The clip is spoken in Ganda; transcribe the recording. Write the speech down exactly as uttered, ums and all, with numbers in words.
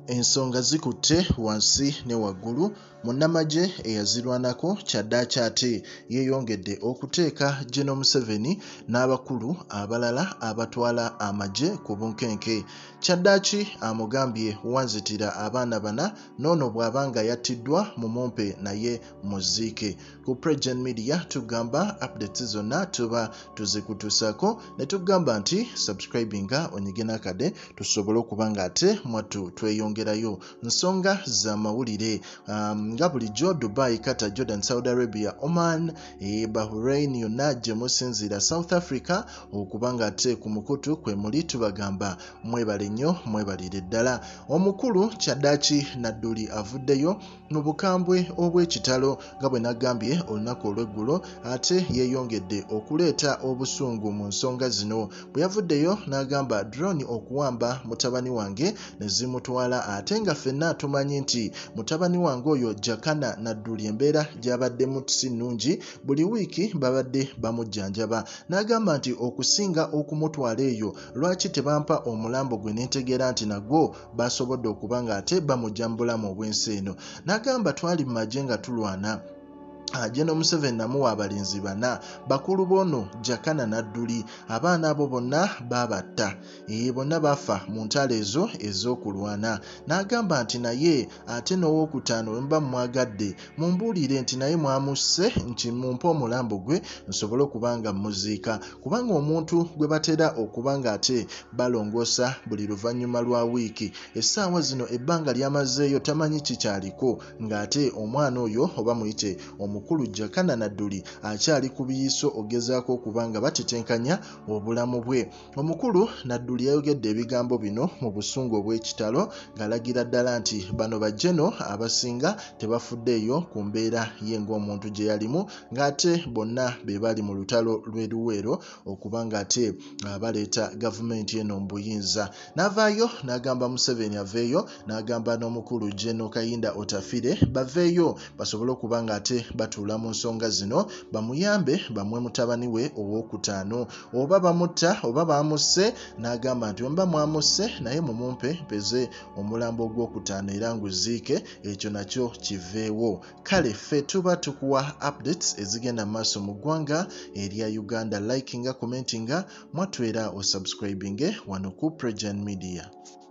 Ensonga zikutte wansi ne waggulu. Munnamagye eyazirwanako kyaddaaki ate yeeyongedde okuteeka Gen. Museveni n'abakulu abalala abatwala amagye ku bunkenke. Kyaddaaki amugambye wanzitira abaana bana n'ono bw'abanga yattiddwa mumumpe naye muziike. Ku PROJOURN Media tugamba updates zonna tuba tuzikutuusako ne tugamba nti subscribinga onyige n'akade tusobole okuba nga ate mwattu tweyongerayo nsonga za mawulire. Um, nga bulijjo Dubai, Qatar, Jordan, Saudi Arabia, Oman, e Bahrain yonna gye musinziira South Africa okuba nga ate ku mukutu kwe muli tubagamba mwebale nnyo mwebalire ddala. Omukulu Kyaddaaki Nadduli avuddeyo mu bukambwe obw'ekitalo nga bwe nagambye olunaku olw'eggulo ate yeeyongedde okuleeta obusungu mu nsonga zino. Bwe yavuddeyo n'agamba drone okuwamba mutabani wange nezimutwala ate nga ffenna tumanyi nti mutabani wange oyo Jakana Nadduli embeera gy'abaddemu si nnungi, buli wiiki babadde bamujjanjaba. N'agamba nti okusinga okumutwala eyo lwaki tebampa omulambo gwe n'entegeera nti nagwo basobodde okuba nga ate bamujjambula mu bwensi eno. N'agamba twali mu magye nga tulwana. Gen. Museveni namuwa abalinzi bana, bakulu b'ono Jakana Nadduli, abaana abo bonna babatta, ee bonna bafa mu ntalo ezo ez'okulwana. N'agamba nti naye ate nowokutaano bwe muba mwagadde mumbuulire nti naye mwamusse nti mumpe omulambo gwe nsobole okuba nga muziika, kubanga omuntu gwe batera okuba nga ate balongoosa buli luvannyuma lwa wiiki, essaawa zino ebbanga lyamazeeyo tamanyi kikyaliko, ng'ate omwana oyo oba muyite omukulu Jakana Nadduli akyali ku biyiso ogezaako okuba nga batetenkanya obulamu bwe. Omukulu Nadduli yayogedde ebigambo bino mu busungu obw'ekitalo ng'alagira ddala nti bano bajjeno abasinga tebafuddeeyo ku mbeera ye ng'omuntu gye yalimu, ng'ate bonna be bali mu lutalo lw'eruweero okuba ng'ate baleeta gavumenti eno mu buyinza. N'avaayo n'agamba Museveni aveeyo, n'agamba n'omukulu Gen. Kayinda Otafire baveeyo basobole okuba ng'ate batuula mu nsonga zino bamuyambe bamwe mutabani we owokutaano, oba bamutta oba bamusse. N'agamba nti mba mwamusse naye mumumpe mpeze omulambo ogwokutaano era nguziike, ekyo nakyo kiveewo. Kale ffe tuba tukuwa updates ezigenda mu maaso mu ggwanga erya Uganda. Likinga, commentinga, mwatwera o subscribinge wano ku PROJOURN Media.